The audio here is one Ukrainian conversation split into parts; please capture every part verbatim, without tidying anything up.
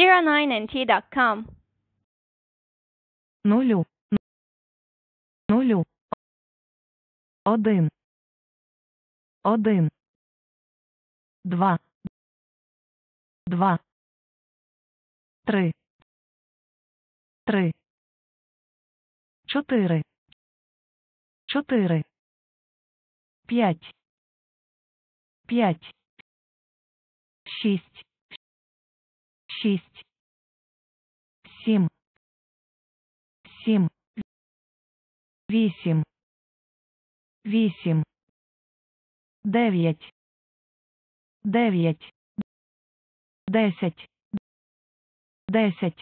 zero nine N T dot com. Нулю. Нулю. Один. Один. Два. Два. Три. Три. Чотири. Чотири. П'ять. П'ять. Шість. Шість. Сім. Сім. Вісім. Вісім. Дев'ять. Дев'ять. Десять. Десять.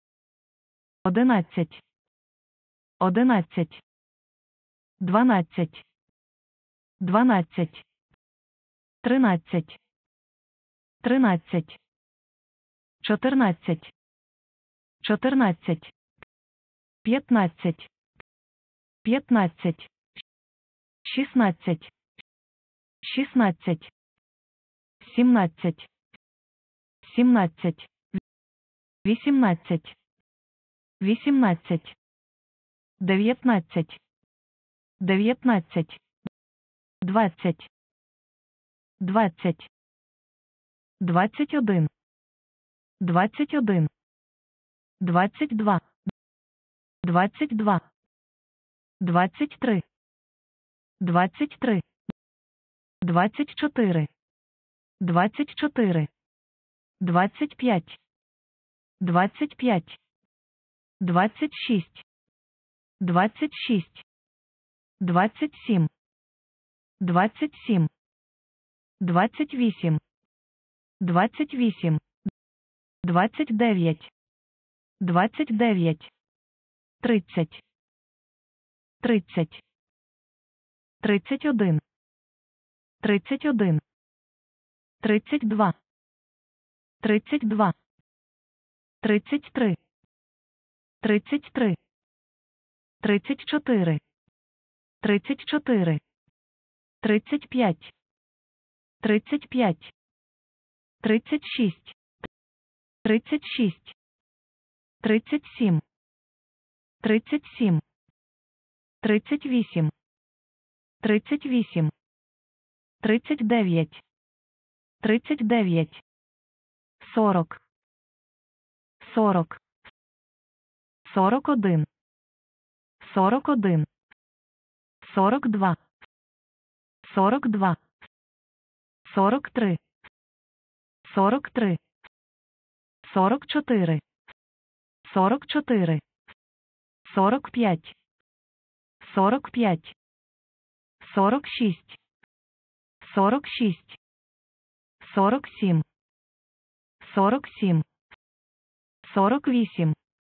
Одинадцять. Одинадцять. Дванадцять. Дванадцять. Тринадцять. Тринадцять. Чотирнадцять. Чотирнадцять. П'ятнадцять. П'ятнадцять. Шістнадцять. Шістнадцять. Сімнадцять. Сімнадцять. Вісімнадцять. Вісімнадцять. Дев'ятнадцять. Дев'ятнадцять. Двадцять. Двадцять. Двадцять один. Двадцять один. Двадцять два. Двадцять два. Двадцять три. Двадцять три. Двадцять чотири. Двадцять чотири. Двадцять п'ять. Двадцять п'ять. Двадцять шість. Двадцять шість. Двадцять сім. Двадцять сім. Двадцять вісім. Двадцять вісім. Двадцять дев'ять. Двадцять дев'ять. Тридцять. Тридцять. Тридцять один. Тридцять один. Тридцять два. Тридцять два. Тридцять три. Тридцять три. Тридцять чотири. Тридцять чотири. Тридцять п'ять. Тридцять п'ять. Тридцять шість. Тридцять шість. Тридцять сім. Тридцять сім. Тридцять вісім. Тридцять вісім. Тридцять дев'ять. Тридцять дев'ять. Сорок. Сорок. Сорок один. Сорок один. Сорок два. Сорок два. Сорок три. Сорок три. Сорок чотири. Сорок чотири. Сорок п'ять. Сорок п'ять. Сорок шість. Сорок шість. Сорок сім. Сорок сім. Сорок вісім.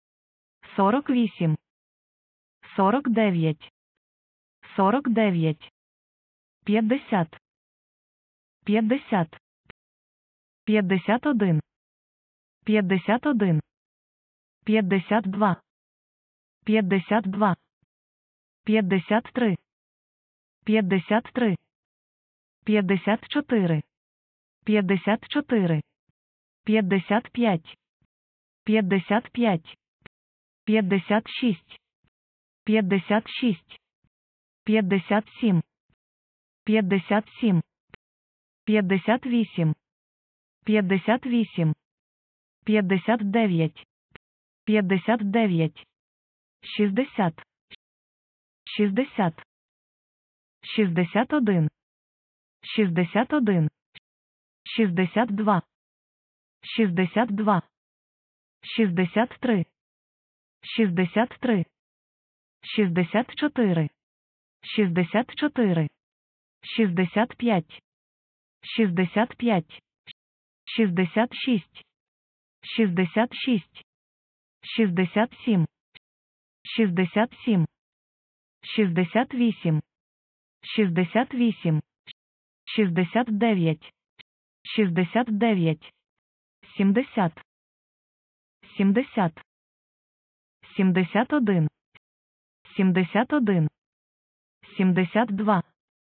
Сорок вісім. Сорок дев'ять. Сорок дев'ять. П'ятдесят. П'ятдесят. П'ятдесят один. П'ятдесят один. П'ятдесят два. П'ятдесят два. П'ятдесят три. П'ятдесят три. П'ятдесят чотири. П'ятдесят чотири. П'ятдесят п'ять. П'ятдесят п'ять. П'ятдесят шість. П'ятдесят шість. П'ятдесят сім. П'ятдесят сім. П'ятдесят вісім. П'ятдесят вісім. П'ятдесят дев'ять. П'ятдесят дев'ять. Шістдесят. Шістдесят. Шістдесят один. Шістдесят один. Шістдесят два. Шістдесят два. Шістдесят три. Шістдесят три. Шістдесят чотири. Шістдесят чотири. Шістдесят п'ять. Шістдесят п'ять. Шістдесят шість. Шістдесят шість. Шістдесят сім. Шістдесят сім. Шістдесят вісім. Шістдесят вісім. Шістдесят дев'ять. Шістдесят дев'ять. Сімдесят. Сімдесят. Сімдесят один. Сімдесят один. Сімдесят два.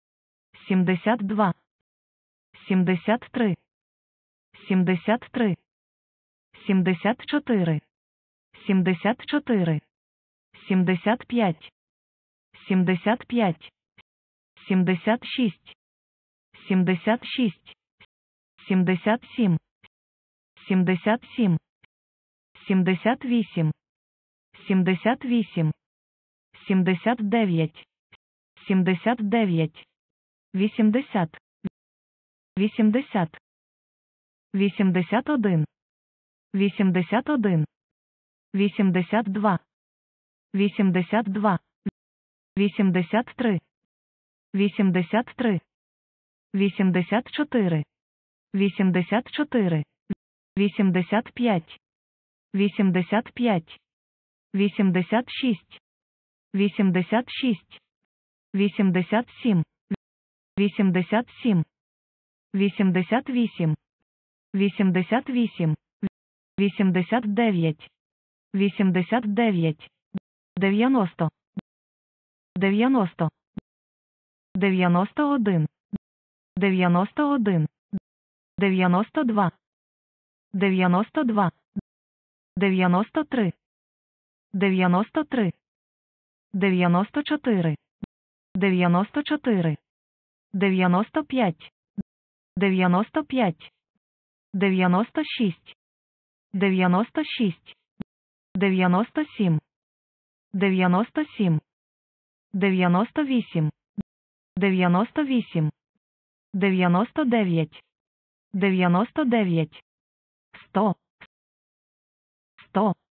Сімдесят два. Сімдесят три. Сімдесят три. сімдесят чотири, сімдесят чотири, сімдесят п'ять, сімдесят п'ять, сімдесят шість, сімдесят шість, сімдесят сім, сімдесят сім, сімдесят вісім, сімдесят вісім, сімдесят дев'ять, сімдесят дев'ять, вісімдесят, вісімдесят, вісімдесят один, вісімдесят один, вісімдесят два, вісімдесят два, вісімдесят три, вісімдесят три, вісімдесят чотири, вісімдесят чотири, вісімдесят п'ять, вісімдесят п'ять, вісімдесят шість, вісімдесят шість, вісімдесят сім, вісімдесят сім, вісімдесят вісім, вісімдесят вісім, вісімдесят дев'ять, вісімдесят дев'ять, дев'яносто, дев'яносто, дев'яносто один, дев'яносто один, дев'яносто два, дев'яносто два, дев'яносто три, дев'яносто три, дев'яносто чотири, дев'яносто чотири, дев'яносто п'ять, дев'яносто п'ять, дев'яносто шість, дев'яносто шість, дев'яносто сім, дев'яносто сім, дев'яносто вісім, дев'яносто вісім, дев'яносто дев'ять, дев'яносто дев'ять, сто, сто.